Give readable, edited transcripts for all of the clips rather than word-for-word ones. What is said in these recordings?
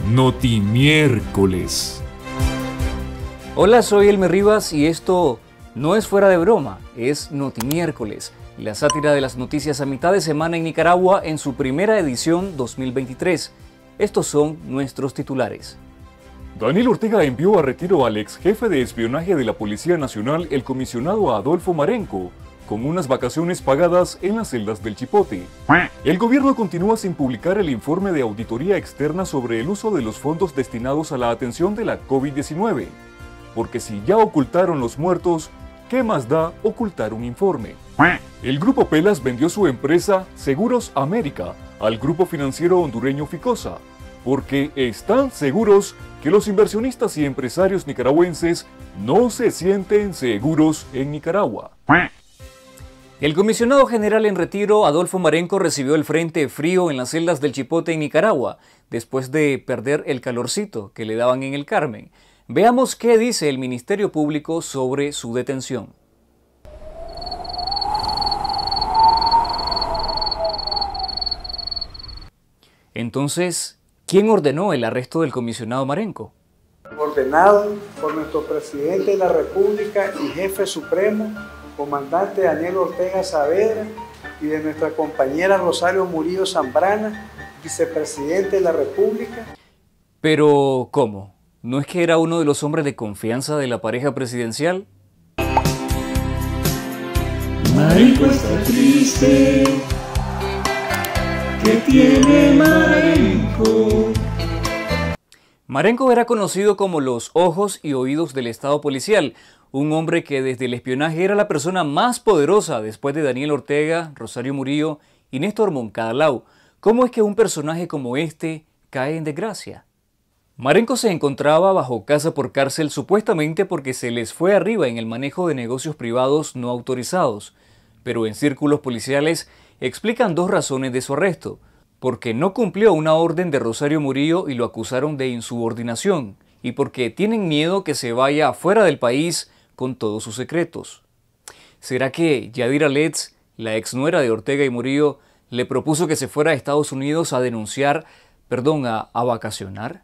Notimiércoles. Hola, soy Elmer Rivas y esto no es fuera de broma, es Notimiércoles, la sátira de las noticias a mitad de semana en Nicaragua en su primera edición 2023. Estos son nuestros titulares. Daniel Ortega envió a retiro al ex jefe de espionaje de la Policía Nacional, el comisionado Adolfo Marenco, con unas vacaciones pagadas en las celdas del Chipote. El gobierno continúa sin publicar el informe de auditoría externa sobre el uso de los fondos destinados a la atención de la COVID-19. Porque si ya ocultaron los muertos, ¿qué más da ocultar un informe? El Grupo Pelas vendió su empresa Seguros América al grupo financiero hondureño Ficosa, porque están seguros que los inversionistas y empresarios nicaragüenses no se sienten seguros en Nicaragua. El comisionado general en retiro, Adolfo Marenco, recibió el frente frío en las celdas del Chipote en Nicaragua, después de perder el calorcito que le daban en el Carmen. Veamos qué dice el Ministerio Público sobre su detención. Entonces, ¿quién ordenó el arresto del comisionado Marenco? Ordenado por nuestro presidente de la República y jefe supremo, comandante Daniel Ortega Saavedra, y de nuestra compañera Rosario Murillo Zambrana, vicepresidente de la República. Pero, ¿cómo? ¿No es que era uno de los hombres de confianza de la pareja presidencial? Marenco está triste, ¿qué tiene Marenco? Marenco era conocido como los ojos y oídos del Estado policial, un hombre que desde el espionaje era la persona más poderosa después de Daniel Ortega, Rosario Murillo y Néstor Moncada Lau. ¿Cómo es que un personaje como este cae en desgracia? Marenco se encontraba bajo casa por cárcel supuestamente porque se les fue arriba en el manejo de negocios privados no autorizados, pero en círculos policiales explican dos razones de su arresto: porque no cumplió una orden de Rosario Murillo y lo acusaron de insubordinación, y porque tienen miedo que se vaya fuera del país con todos sus secretos. ¿Será que Yadira Letts, la exnuera de Ortega y Murillo, le propuso que se fuera a Estados Unidos a denunciar, a vacacionar?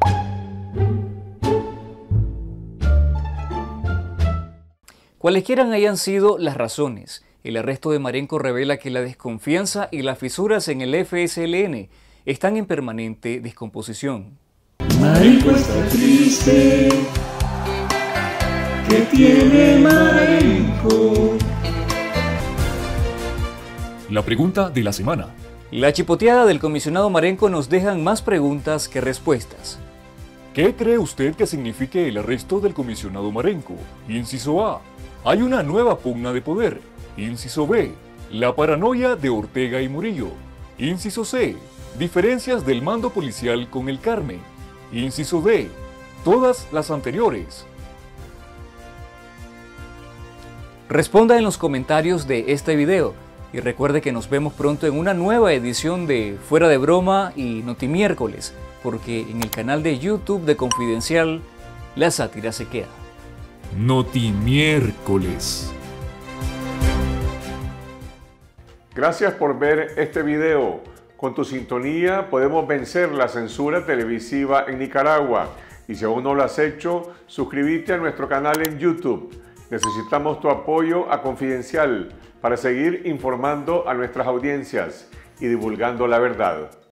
Cualesquiera hayan sido las razones, el arresto de Marenco revela que la desconfianza y las fisuras en el FSLN están en permanente descomposición. Marenco está triste, ¿qué tiene Marenco? La pregunta de la semana. La chipoteada del comisionado Marenco nos dejan más preguntas que respuestas. ¿Qué cree usted que signifique el arresto del comisionado Marenco? Inciso A. Hay una nueva pugna de poder. Inciso B. La paranoia de Ortega y Murillo. Inciso C. Diferencias del mando policial con el Carmen. Inciso D. Todas las anteriores. Responda en los comentarios de este video y recuerde que nos vemos pronto en una nueva edición de Fuera de Broma y Notimiércoles, porque en el canal de YouTube de Confidencial, la sátira se queda. Notimiércoles. Gracias por ver este video. Con tu sintonía podemos vencer la censura televisiva en Nicaragua. Y si aún no lo has hecho, suscríbete a nuestro canal en YouTube. Necesitamos tu apoyo a Confidencial para seguir informando a nuestras audiencias y divulgando la verdad.